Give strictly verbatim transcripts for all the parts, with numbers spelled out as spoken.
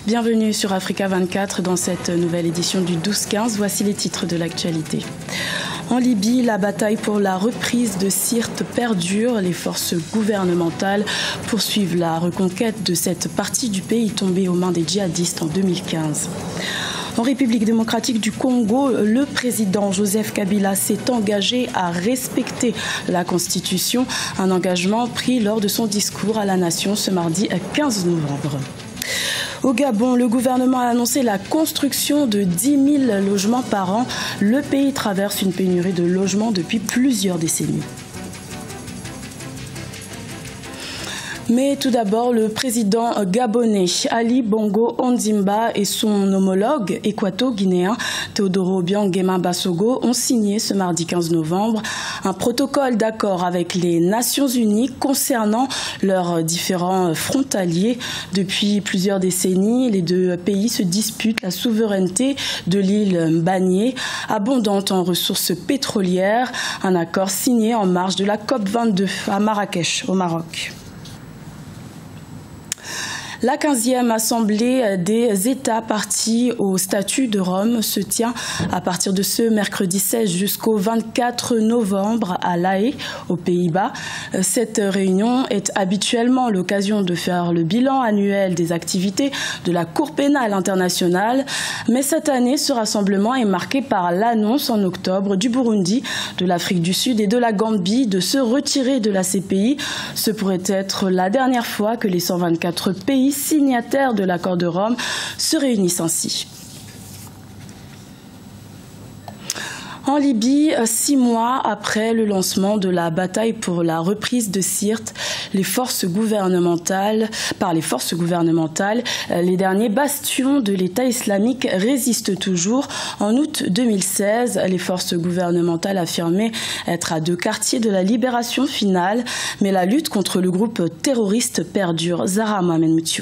Bienvenue sur Africa vingt-quatre dans cette nouvelle édition du douze quinze. Voici les titres de l'actualité. En Libye, la bataille pour la reprise de Sirte perdure. Les forces gouvernementales poursuivent la reconquête de cette partie du pays tombée aux mains des djihadistes en deux mille quinze. En République démocratique du Congo, le président Joseph Kabila s'est engagé à respecter la Constitution, un engagement pris lors de son discours à la nation ce mardi quinze novembre. Au Gabon, le gouvernement a annoncé la construction de dix mille logements par an. Le pays traverse une pénurie de logements depuis plusieurs décennies. Mais tout d'abord, le président gabonais Ali Bongo Ondimba et son homologue équato-guinéen Teodoro Obiang Nguema Basogo ont signé ce mardi quinze novembre un protocole d'accord avec les Nations Unies concernant leurs différents frontaliers. Depuis plusieurs décennies, les deux pays se disputent la souveraineté de l'île Mbagné, abondante en ressources pétrolières. Un accord signé en marge de la COP vingt-deux à Marrakech, au Maroc. La quinzième assemblée des États partis au statut de Rome se tient à partir de ce mercredi seize jusqu'au vingt-quatre novembre à La Haye, aux Pays-Bas. Cette réunion est habituellement l'occasion de faire le bilan annuel des activités de la Cour pénale internationale. Mais cette année, ce rassemblement est marqué par l'annonce en octobre du Burundi, de l'Afrique du Sud et de la Gambie de se retirer de la C P I. Ce pourrait être la dernière fois que les cent vingt-quatre pays signataires de l'accord de Rome se réunissent ainsi. En Libye, six mois après le lancement de la bataille pour la reprise de Sirte, les forces gouvernementales, par les forces gouvernementales, les derniers bastions de l'État islamique résistent toujours. En août deux mille seize, les forces gouvernementales affirmaient être à deux quartiers de la libération finale, mais la lutte contre le groupe terroriste perdure. Zahra Mohamed Moutiou.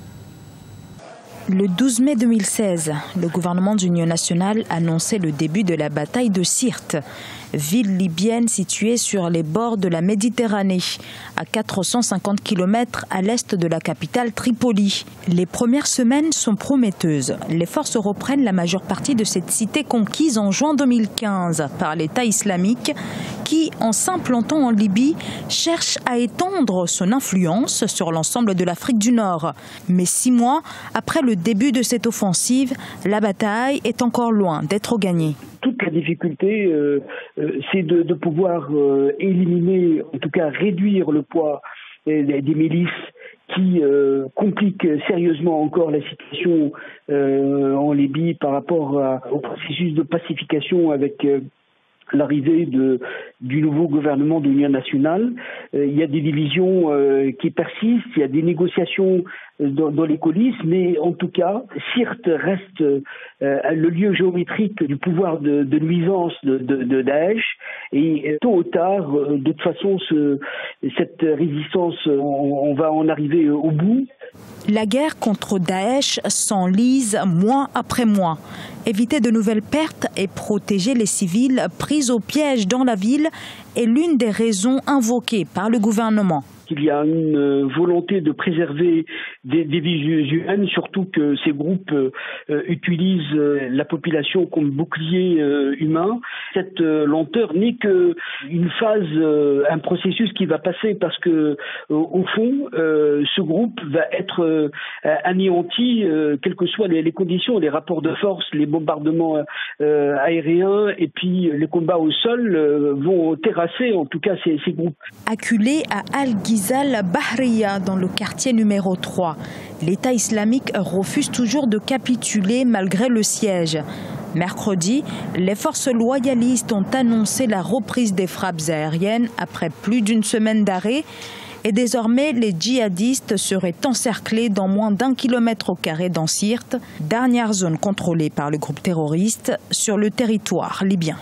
Le douze mai deux mille seize, le gouvernement d'union nationale annonçait le début de la bataille de Sirte, ville libyenne située sur les bords de la Méditerranée, à quatre cent cinquante kilomètres à l'est de la capitale Tripoli. Les premières semaines sont prometteuses. Les forces reprennent la majeure partie de cette cité conquise en juin deux mille quinze par l'État islamique qui, en s'implantant en Libye, cherche à étendre son influence sur l'ensemble de l'Afrique du Nord. Mais six mois après le début de cette offensive, la bataille est encore loin d'être gagnée. Toute la difficulté, euh, euh, c'est de, de pouvoir euh, éliminer, en tout cas réduire le poids euh, des milices qui euh, compliquent sérieusement encore la situation euh, en Libye par rapport à, au processus de pacification avec euh, l'arrivée de, du nouveau gouvernement d'union nationale. Euh, il y a des divisions euh, qui persistent, il y a des négociations euh, dans, dans les coulisses, mais en tout cas, Sirte reste euh, le lieu géométrique du pouvoir de, de nuisance de, de, de Daesh, et tôt ou tard, euh, de toute façon, ce, cette résistance, on, on va en arriver au bout. La guerre contre Daesh s'enlise mois après mois. Éviter de nouvelles pertes et protéger les civils pris au piège dans la ville est l'une des raisons invoquées par le gouvernement. Il y a une volonté de préserver des, des vies humaines, surtout que ces groupes euh, utilisent la population comme bouclier euh, humain. Cette euh, lenteur n'est qu'une phase, euh, un processus qui va passer parce que, euh, au fond, euh, ce groupe va être euh, anéanti, euh, quelles que soient les, les conditions, les rapports de force, les bombardements euh, aériens et puis les combats au sol euh, vont terrasser en tout cas ces, ces groupes. Acculé à Al-Ghizal Bahriya dans le quartier numéro trois, l'État islamique refuse toujours de capituler malgré le siège. Mercredi, les forces loyalistes ont annoncé la reprise des frappes aériennes après plus d'une semaine d'arrêt. Et désormais, les djihadistes seraient encerclés dans moins d'un kilomètre au carré dans Sirte, dernière zone contrôlée par le groupe terroriste sur le territoire libyen.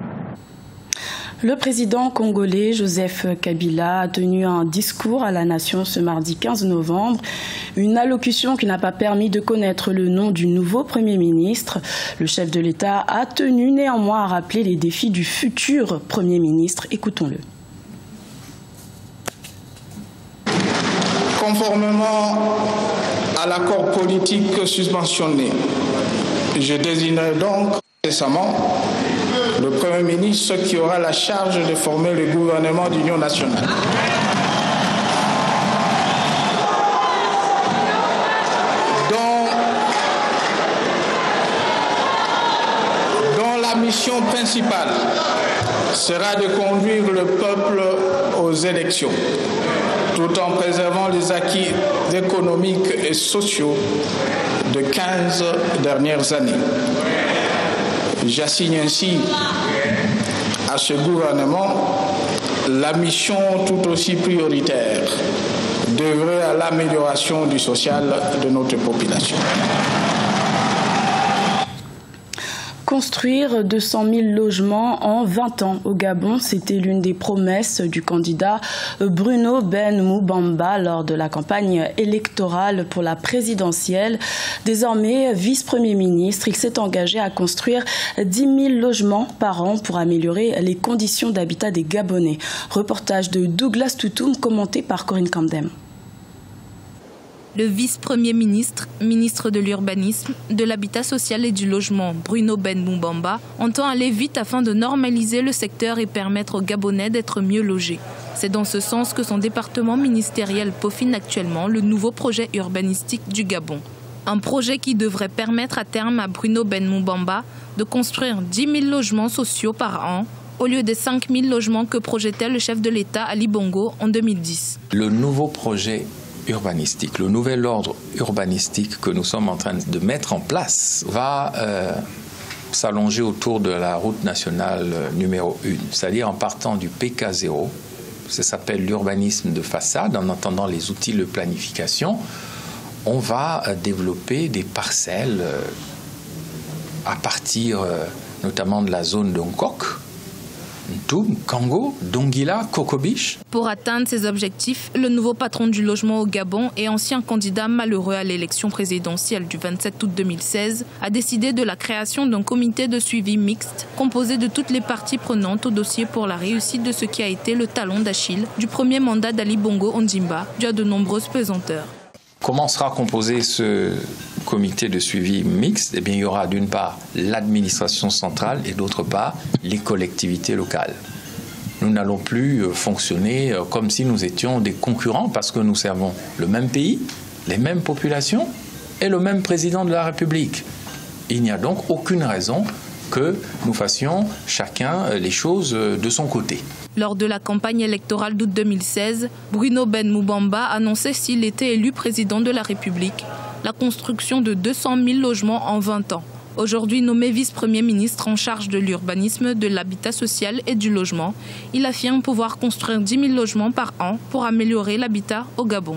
Le président congolais Joseph Kabila a tenu un discours à la nation ce mardi quinze novembre, une allocution qui n'a pas permis de connaître le nom du nouveau Premier ministre. Le chef de l'État a tenu néanmoins à rappeler les défis du futur Premier ministre. Écoutons-le. Conformément à l'accord politique susmentionné. Je désignerai donc récemment le Premier ministre qui aura la charge de former le gouvernement d'union nationale. Dont, dont la mission principale sera de conduire le peuple aux élections, tout en préservant les acquis économiques et sociaux de quinze dernières années. J'assigne ainsi à ce gouvernement la mission tout aussi prioritaire d'œuvrer à l'amélioration du social de notre population. Construire deux cent mille logements en vingt ans au Gabon, c'était l'une des promesses du candidat Bruno Ben Moubamba lors de la campagne électorale pour la présidentielle. Désormais vice-premier ministre, il s'est engagé à construire dix mille logements par an pour améliorer les conditions d'habitat des Gabonais. Reportage de Douglas Toutoum commenté par Corinne Camdem. Le vice-premier ministre, ministre de l'Urbanisme, de l'Habitat social et du Logement, Bruno Ben Moubamba, entend aller vite afin de normaliser le secteur et permettre aux Gabonais d'être mieux logés. C'est dans ce sens que son département ministériel peaufine actuellement le nouveau projet urbanistique du Gabon. Un projet qui devrait permettre à terme à Bruno Ben Moubamba de construire dix mille logements sociaux par an, au lieu des cinq mille logements que projetait le chef de l'État Ali Bongo en deux mille dix. Le nouveau projet urbanistique, le nouvel ordre urbanistique que nous sommes en train de mettre en place va euh, s'allonger autour de la route nationale numéro un, c'est-à-dire en partant du P K zéro, ça s'appelle l'urbanisme de façade, en entendant les outils de planification, on va euh, développer des parcelles euh, à partir euh, notamment de la zone d'Ongkok, Ntoum, Kango, Dongila, Kokobiche. Pour atteindre ces objectifs, le nouveau patron du logement au Gabon et ancien candidat malheureux à l'élection présidentielle du vingt-sept août deux mille seize a décidé de la création d'un comité de suivi mixte composé de toutes les parties prenantes au dossier pour la réussite de ce qui a été le talon d'Achille du premier mandat d'Ali Bongo Ondimba, dû à de nombreuses pesanteurs. Comment sera composé ce comité de suivi mixte? Eh bien, il y aura d'une part l'administration centrale et d'autre part les collectivités locales. Nous n'allons plus fonctionner comme si nous étions des concurrents parce que nous servons le même pays, les mêmes populations et le même président de la République. Il n'y a donc aucune raison que nous fassions chacun les choses de son côté. Lors de la campagne électorale d'août deux mille seize, Bruno Ben Moubamba annonçait, s'il était élu président de la République, la construction de deux cent mille logements en vingt ans. Aujourd'hui nommé vice-premier ministre en charge de l'urbanisme, de l'habitat social et du logement, il affirme pouvoir construire dix mille logements par an pour améliorer l'habitat au Gabon.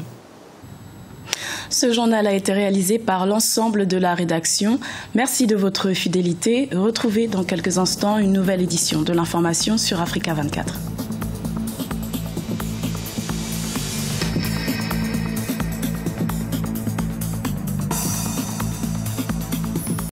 Ce journal a été réalisé par l'ensemble de la rédaction. Merci de votre fidélité. Retrouvez dans quelques instants une nouvelle édition de l'information sur Africa vingt-quatre.